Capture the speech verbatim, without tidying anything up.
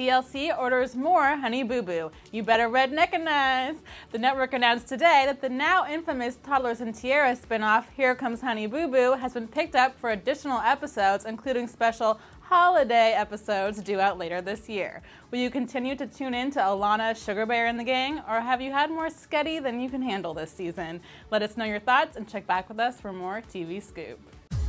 T L C orders more Honey Boo Boo. You better redneckognize. The network announced today that the now infamous Toddlers and Tiaras spinoff, Here Comes Honey Boo Boo, has been picked up for additional episodes, including special Holladay episodes due out later this year. Will you continue to tune in to Alana, Sugar Bear, and the gang, or have you had more sketti than you can handle this season? Let us know your thoughts and check back with us for more T V Scoop.